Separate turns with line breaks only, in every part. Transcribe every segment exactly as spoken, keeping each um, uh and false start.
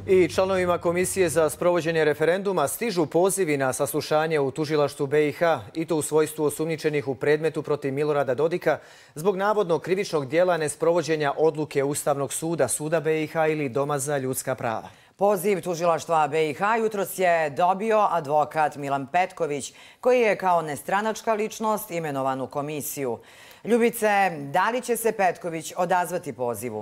I članovima Komisije za sprovođenje referenduma stižu pozivi na saslušanje u tužilaštvu B i H i to u svojstvu osumnjičenih u predmetu protiv Milorada Dodika zbog navodnog krivičnog dijela nesprovođenja odluke Ustavnog suda, Suda B i H ili Doma za ljudska prava.
Poziv tužilaštva B i H jutros je dobio advokat Milan Petković, koji je kao nestranačka ličnost imenovan u komisiju. Ljubice, da li će se Petković odazvati pozivu?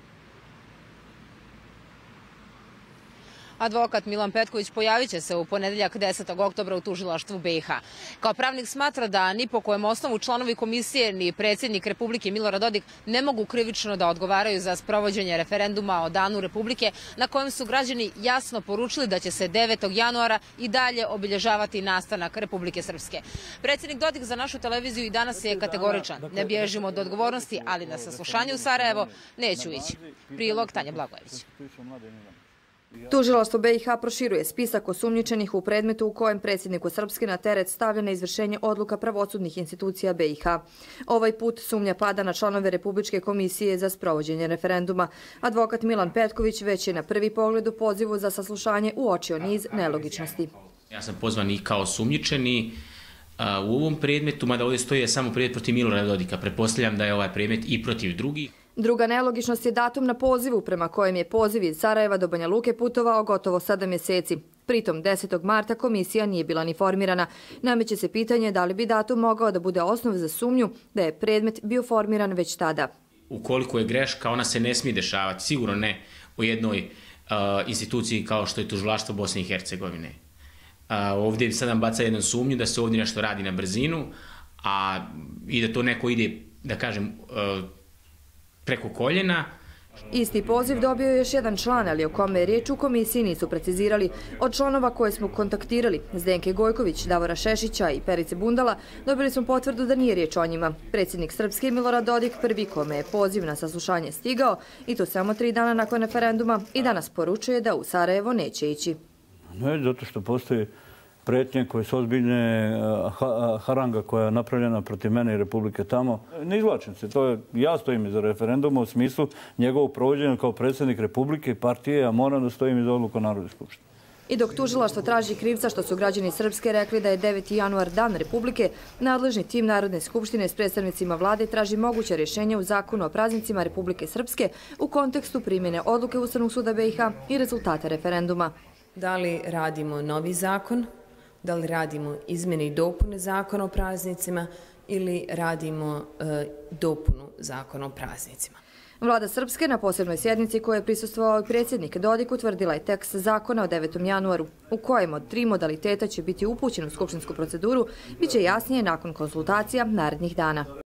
Advokat Milan Petković pojavit će se u ponedeljak desetog oktobra u tužilaštvu B i H. Kao pravnik smatra da ni po kojem osnovu članovi komisije ni predsjednik Republike Milorad Dodik ne mogu krivično da odgovaraju za sprovođenje referenduma o Danu Republike na kojem su građani jasno poručili da će se devetog januara i dalje obilježavati nastanak Republike Srpske. Predsjednik Dodik za našu televiziju i danas je kategoričan. Ne bježimo od odgovornosti, ali na saslušanju u Sarajevo neću ići. Prilog Tanja Blagojević.
Tužilaštvo B i H proširuje spisak osumnjičenih u predmetu u kojem predsjedniku Srpske na teret stavlja na izvršenje odluka pravosudnih institucija B i H. Ovaj put sumnja pada na članove Republičke komisije za sprovođenje referenduma. Advokat Milan Petković već je na prvi pogled u pozivu za saslušanje uočio niz nelogičnosti.
Ja sam pozvan i kao osumnjičeni u ovom predmetu, mada ovdje stoji samo predmet protiv Milorada Dodika. Pretpostavljam da je ovaj predmet i protiv drugih.
Druga nelogičnost je datum na pozivu prema kojem je poziv iz Sarajeva do Banja Luke putovao gotovo sedam mjeseci. Pritom desetog marta komisija nije bila ni formirana. Nameće se pitanje da li bi datum mogao da bude osnov za sumnju da je predmet bio formiran već tada.
Ukoliko je greška, ona se ne smije dešavati, sigurno ne u jednoj uh, instituciji kao što je tužilaštvo Bosne i Hercegovine. Uh, ovdje sada baca jednu sumnju da se ovdje nešto radi na brzinu, a i da to neko ide, da kažem, uh, preko koljena.
Isti poziv dobio je još jedan član, ali o kome je riječ u komisiji nisu precizirali. Od članova koje smo kontaktirali, Zdenke Gojković, Davora Šešića i Perice Bundala, dobili smo potvrdu da nije riječ o njima. Predsjednik Srpske Milorad Dodik prvi kome je poziv na saslušanje stigao, i to samo tri dana nakon referenduma, i danas poručuje da u Sarajevo neće ići.
Ne, zato što postoji pretnje koje su ozbiljne, haranga koja je napravljena protiv mene i Republike tamo. Ne izvlačim se, to je, ja stojim iza referenduma u smislu njegovog provođenja kao predsjednik Republike i partije, a moram da stojim iza odluka Narodne skupštine.
I dok tužilaštvo traži krivca što su građani Srpske rekli da je deveti januar Dan Republike, nadležni tim Narodne skupštine s predstavnicima vlade traži moguće rješenje u zakonu o praznicima Republike Srpske u kontekstu primjene odluke Ustavnog suda B i H i rezultata referenduma.
Da li radimo novi zakon? Da li radimo izmjene i dopune zakona o praznicima ili radimo e, dopunu zakona o praznicima?
Vlada Srpske na posebnoj sjednici koje je prisustvovao predsjednik Dodik utvrdila je tekst zakona o devetom januaru, u kojem od tri modaliteta će biti upućen u skupštinsku proceduru, bit će jasnije nakon konsultacija narednih dana.